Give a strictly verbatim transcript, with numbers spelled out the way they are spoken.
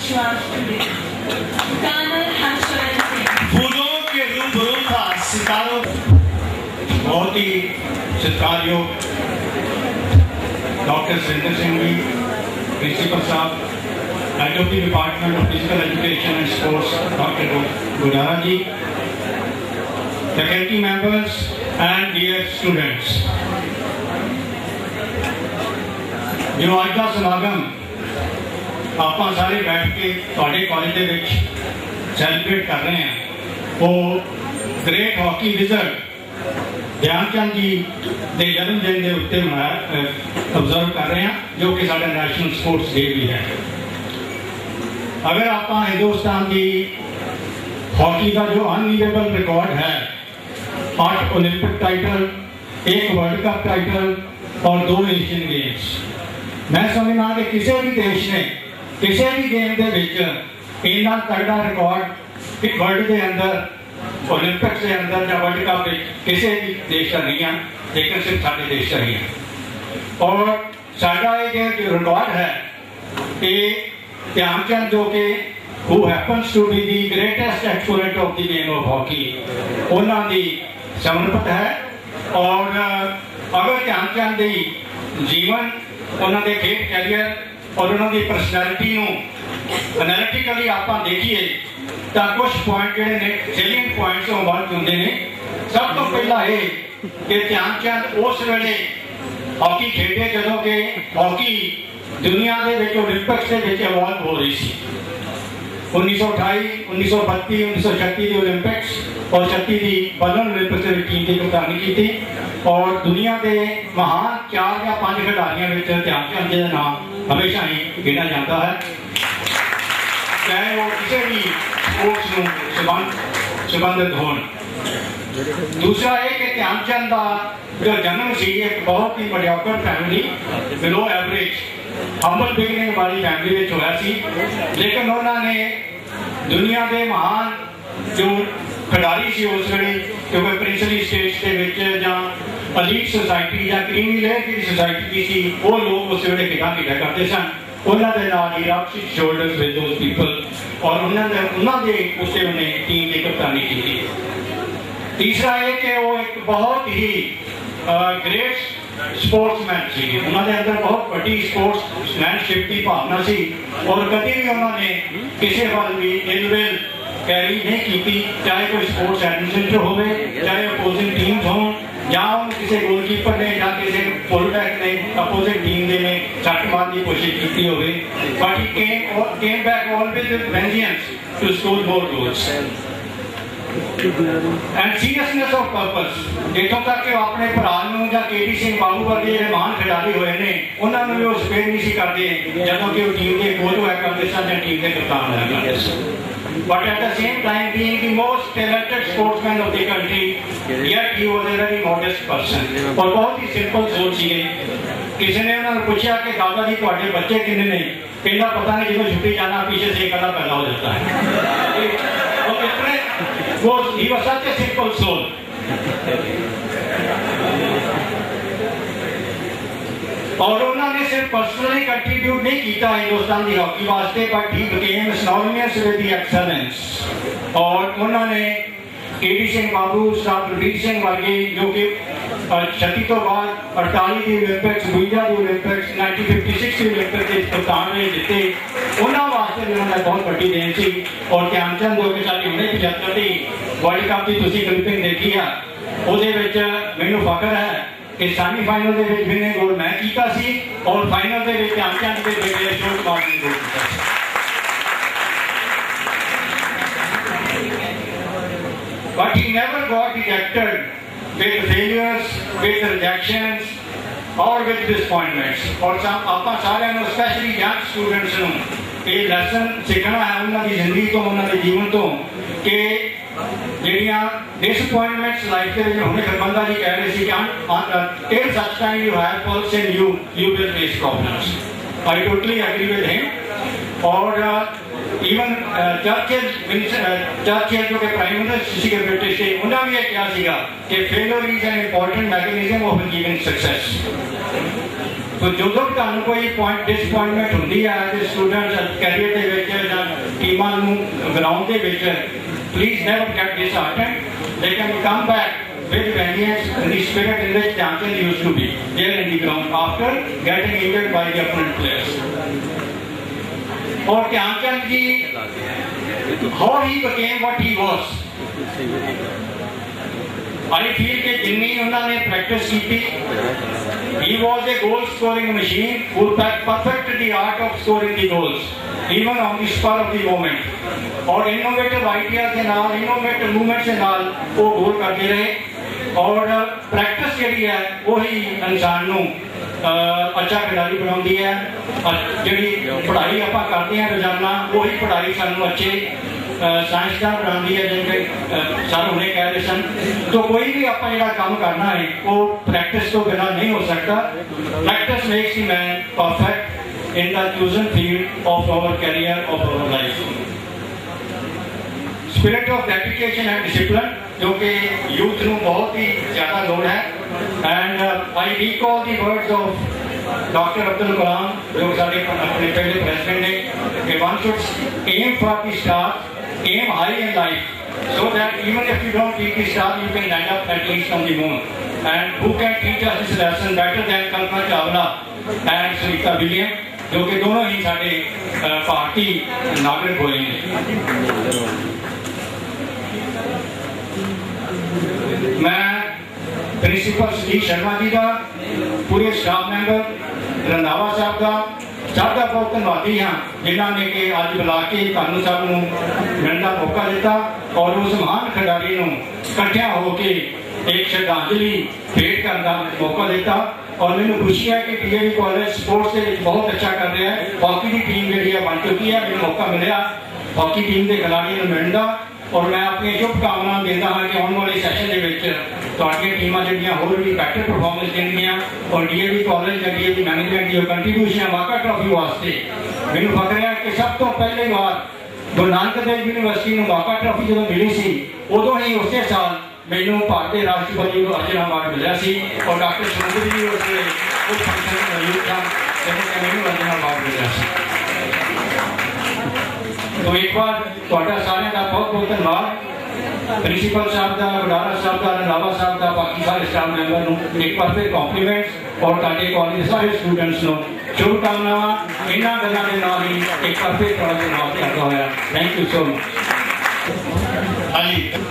विश्वास today. Colonel Harshvardhan Singh. फूलों के रूबरू था सितारों, बहुत ही सत्कारयोग डॉक्टर सुरेंद्र सिंह जी, प्रिंसिपल साहब, head of the department of physical education and sports doctor Gudara ji, faculty members and dear students. जो अज का समागम आप सारे बैठ के थोड़े कॉलेज के सैलीब्रेट कर रहे हैं वो great hockey wizard Dhyan Chand ji के जन्मदिन के उत्ते मनाया ऑब्जर्व कर रहे हैं, जो कि साडा नैशनल स्पोर्ट्स डे भी है। अगर आप हिंदुस्तान की हॉकी का जो अनलीवेबल रिकॉर्ड है, आठ ओलंपिक टाइटल, एक वर्ल्ड कप टाइटल और दो एशियन गेम्स, मैं समझना कि किसी भी देश ने किसी भी गेम के इन्ना तगड़ा रिकॉर्ड वर्ल्ड के अंदर ओलंपिक्स के अंदर या वर्ल्ड कप किसी भी देश का नहीं है, लेकिन सिर्फ सारे देश का ही है। और साडा ये जो रिकॉर्ड है ये ध्यानचंद जो कि who happens to be the greatest exponent of the game of hockey उन्होंने दी समर्पित है। और अगर ध्यानचंद की जीवन उन्होंने खेल कैरियर और उन्होंने परसनैलिटी एनालिटिकली आप देखिए तो कुछ पॉइंट जोड़े ने सैलिएंट पॉइंट्स इन्वॉल्व होंगे ने। सब तो पहला ये कि ध्यानचंद उस वेले हॉकी खेडे जो कि हॉकी दुनिया के ओलंपिक्स के इवॉल्व हो रही थी। उन्नीस सौ अठाई उन्नीस सौ बत्ती उन्नीस सौ छत्ती की ओलंपिक्स और छत्ती की बर्लिन ओलंपिक्स टीम की कप्तानी की थी और दुनिया के महान चार या पांच खिडारियों में ध्यानचंद जी का नाम हमेशा ही गिना जाता है, चाहे वो किसी भी स्पोर्ट्स संबंध संबंधित हो। दूसरा है कि ध्यानचंद का जो जन्म से एक बहुत ही mediocre family, below average humble beginning वाली फैमिली में होया सी, लेकिन उन्होंने दुनिया के महान जो खिडारी से उस वे क्योंकि प्रिंसली स्टेट्स के अलीट सोसाइटी या क्रीमी लेयर की सोसाइटी थी, वो लोग उस वे खेल खेला करते सन। उन्होंने नाल ही रब शोल्डर्स विद दोज पीपल और उन्होंने उन्होंने उसे उन्हें टीम की कप्तानी की थी। तीसरा है कि वो एक बहुत ही ग्रेट स्पोर्ट्समैन सी, उन्होंने अंदर बहुत बड़ी स्पोर्ट्समैनशिप की भावना सी और कभी भी उन्होंने किसी वाल भी इलविल कैरी नहीं की, चाहे कोई स्पोर्ट्स एडमिनिस्ट्रेटर हो, चाहे अपोजिंग टीम्स हो या किसी गोलकीपर ने या किसी फुलबैक ने अपोजिट टीम ने सट मारने की कोशिश की हो, but he came came back always with vengeance to score more goals and seriousness of purpose. इतों तक कि अपने भरा या केडी सिंह बाबू वर्गे जो महान खिडारी हुए ने उन्होंने भी वो स्पेयर नहीं करते जदों कि टीम के कोच हुआ करते सन या टीम के कप्तान हुआ करते सन। But at the same time, being the most talented sportsman of the country, yet he was a very modest person. और बहुत ही सिंपल सोच सी गई। किसी ने उन्होंने पूछा कि दादा जी तुम्हारे बच्चे कितने ने, कहना पता नहीं, जब छुट्टी जाना पीछे से एक पैदा हो जाता है। और इतने वो he was such a simple soul. और उन्होंने सिर्फ पर्सनली कंट्रीब्यूट नहीं किया हिंदुस्तान की हॉकी वास्ते, but he became synonymous with the excellence. और उन्होंने केडी सिंह बाबू साहब रवीर सिंह वर्गे जो कि छत्ती तो बाद अड़ताली की ओलंपिक्स बुंजा की ओलंपिक्स नाइनटीन फिफ्टी सिक्स की ओलंपिक के कप्तान ने जीते, उन्होंने वास्ते भी उन्होंने बहुत बड़ी देन सी। और ध्यानचंद जो कि साड़ी उन्हें पचहत्तर की वर्ल्ड कप की तुसी क्लिपिंग देखी है, ਉਹਦੇ ਵਿੱਚ ਮੈਨੂੰ ਫਖਰ ਹੈ कि सैमीफाइनल के विनिंग गोल मैं किया सी और फाइनल के ध्यानचंद के बेटे अशोक कुमार ने गोल किया। But he never got dejected with failures, with rejections or with disappointments. और सब आप सारे ने स्पेशली यंग स्टूडेंट्स ਨੂੰ ਇਹ ਲੈਸਨ ਸਿੱਖਣਾ ਹੈ ਉਹਨਾਂ ਦੀ ਜ਼ਿੰਦਗੀ ਤੋਂ, ਉਹਨਾਂ ਦੇ ਜੀਵਨ ਤੋਂ कि ਜਿਹੜੀਆਂ disappointments लाइफ के ਵਿੱਚ होने फिर बंदा जी कह रहे थे कि till such time you have pulse in you, you will face problems. I totally agree with him. और इवन चर्चिल चर्चिल जो कि प्राइम मिनिस्टर के ब्रिटिश थे, उन्होंने भी क्या सीगा कि failure is an important mechanism of achieving success. तो जो जो ਤੁਹਾਨੂੰ ਕੋਈ ਪੁਆਇੰਟ ਡਿਸਪਾਇੰਟਮੈਂਟ ਹੁੰਦੀ ਹੈ ਐਜ਼ ਸਟੂਡੈਂਟ ਕੈਰੀਅਰ ਦੇ ਵਿੱਚ ਜਾਂ ਟੀਮਾਂ ਨੂੰ ਗਰਾਊਂਡ ਦੇ ਵਿੱਚ please never get disheartened they can come back with vengeance and the spirit in which Dhyanchand used to be there in the ground after getting injured by the opponent players. और ध्यानचंद जी how he became what he was, I feel कि जिन्नी उन्होंने practice की थी, he was a goal scoring machine who perfected the art of scoring the goals even on the spur of the moment और innovative ideas के नाल innovative movements के नाल वो गोल करते रहे और प्रैक्टिस जी है वही इंसान नू अच्छा खिलाड़ी बनाती है जी पढ़ाई आप करते हैं रोजाना वही पढ़ाई सानू अच्छे साइंसदान बनाती है जिनके सर उन्हें कह रहे सन। तो कोई भी आप जो काम करना है वो प्रैक्टिस तो बिना नहीं हो सकता। Practice makes the man perfect in the chosen field of our career of our life. Spirit of dedication and discipline जो कि यूथ को बहुत ही ज़्यादा लोड़ है and I recall the words of doctor Abdul Kalam जो सारे अपने पहले प्रेसिडेंट ने कि one should aim for the star aim high in life so that even if you don't reach the star you can land up at least on the moon and who can teach us this lesson better than Kalpana Chawla and Sunita Williams जो कि दोनों ही सारे भारतीय नागरिक हुए हैं। मैं principal Satish Sharma ji का पूरे स्टाफ मैंबर रंधावा साहब का सब का बहुत धन्यवादी हाँ जिन्होंने कि अज बुला के कानू साहब को मिलने का मौका दिता और उस महान खिलाड़ी को इकट्ठा होकर एक श्रद्धांजलि भेंट करने का मौका दिता और मैंने खुशी है कि डीएवी कॉलेज स्पोर्ट्स के बहुत अच्छा कर रहा है। हॉकी की टीम जी बन चुकी है, मैंने मौका मिला हॉकी टीम के खिलाड़ियों को मिलने का और मैं अपनी शुभकामना देता हाँ कि आने वाले सैशन के टीमां जो होर भी बैटर परफॉर्मेंस देंगे और डीएवी कॉलेज या डीएवी मैनेजमेंट जो कंट्रीब्यूशन वाका ट्रॉफी वास्ते मैंने फकर है कि सब तो पहली बार गुरु नानक देव यूनिवर्सिटी में वाका ट्रॉफी जो मिली सी उदों ही उस साल मैनू भारतीय राष्ट्रपति को अर्जुन अवार्ड मिला सी और डॉक्टर सुरेंद्र जी उस फंक्शन में मौजूद था जब मैनू अर्जुन अवार्ड मिला सी। तो एक बार तुहाडा सारिਆਂ का बहुत बहुत धन्यवाद प्रिंसिपल साहब का गुडारा साहब का रंधावा साहब का बाकी सारे स्टाफ मैंबर को एक बार फिर कॉम्प्लीमेंट्स और तुहाडे कॉलेज के सारे स्टूडेंट्स को शुभकामनावां इन्हां गल्लां दे नाल ही एक बार फिर तुहाडा धन्यवाद करदा होया। Thank you so much. हाँ जी